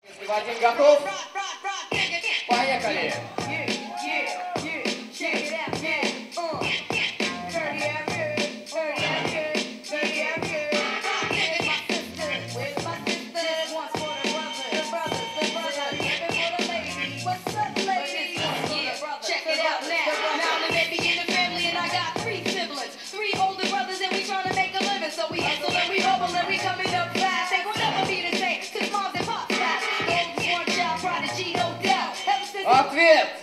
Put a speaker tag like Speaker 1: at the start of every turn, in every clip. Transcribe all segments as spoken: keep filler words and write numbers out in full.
Speaker 1: Если Вадим готов, поехали! Ответ!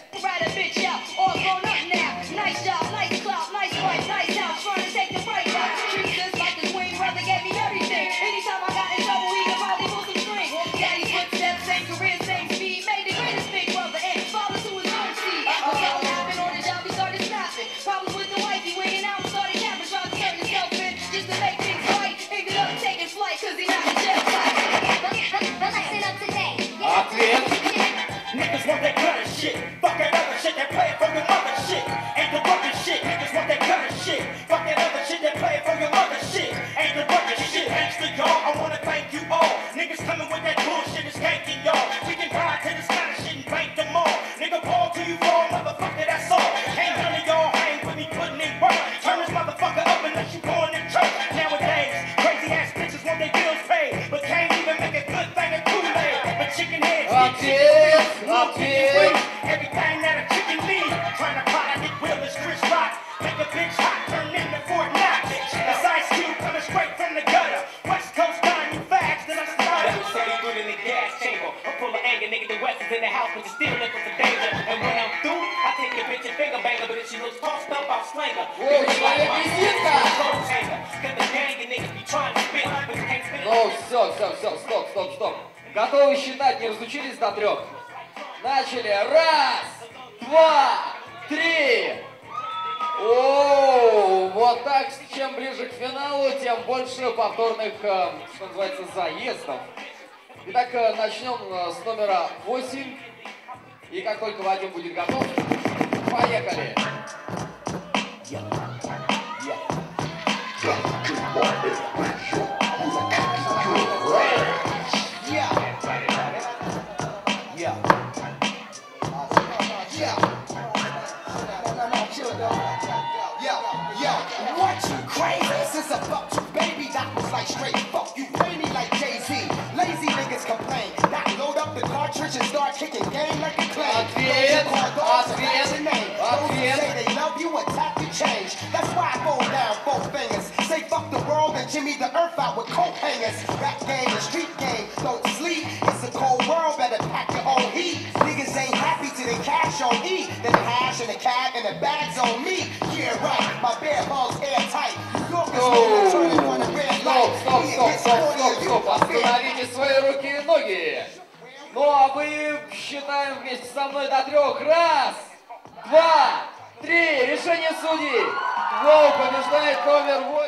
Speaker 2: Niggas want that gutter shit. Fuck that other shit that play it for your mother shit. Ain't the working shit. Niggas want that gutter shit. Fuck that other shit that play it for your mother shit. Ain't the working shit. Thanks to y'all, I wanna thank you all. Niggas coming with that bullshit is tanking y'all. We can ride to this kind of shit and bank them all. Nigga, ball till you fall, motherfucker, that's all. Ain't none of y'all hang with me putting in work. Turn this motherfucker up unless you going in church. Nowadays, crazy ass bitches want their bills paid, but can't even make a good thing of Kool-Aid. But chicken heads,
Speaker 1: Ответ!
Speaker 2: everything that a chicken needs. Trying to plot, I get will is Chris Rock. Make a bitch hot, turn into Fort Knox. That's Ice Cube coming straight from the gutter. West Coast dying, you fags, then I started. Never said he good in the gas chamber. I'm full of anger, nigga, the West is in the house, but you still looking for danger. And when I'm through, I take your bitch and finger banger, but if she looks tossed up, I'll slang her.
Speaker 1: Ой, человек визитка!
Speaker 2: Cause the gang and niggas be trying to spit, but you can't spit.
Speaker 1: Ну, все, все, все, стоп, стоп, стоп. Готовы считать, не разучились до трех? Начали. Раз, два, три. О, вот так, чем ближе к финалу, тем больше повторных, что называется, заездов. Итак, начнем с номера восемь. И как только Вадим будет готов, поехали.
Speaker 3: Since I fucked you, baby, that was like straight fuck you, pay me like Jay-Z. Lazy niggas complain, that load up the cartridge and start kicking game like a clay.
Speaker 1: Ответ, ответ,
Speaker 3: Those who say they love you, attack you, change. That's why I go down four fingers. Say fuck the world and Jimmy the earth out with coat hangers. Rap game and street game, don't sleep. It's a cold world, better pack your own heat. Niggas ain't happy till they cash on E. Then the hash and the cab and the bags on me. Yeah, right, my bare balls airtight.
Speaker 1: Стоп, стоп, стоп, стоп, стоп, стоп, остановите свои руки и ноги. Ну а мы считаем вместе со мной до трех. Раз, два, три. Решение судей. Воу, побеждает номер восемь.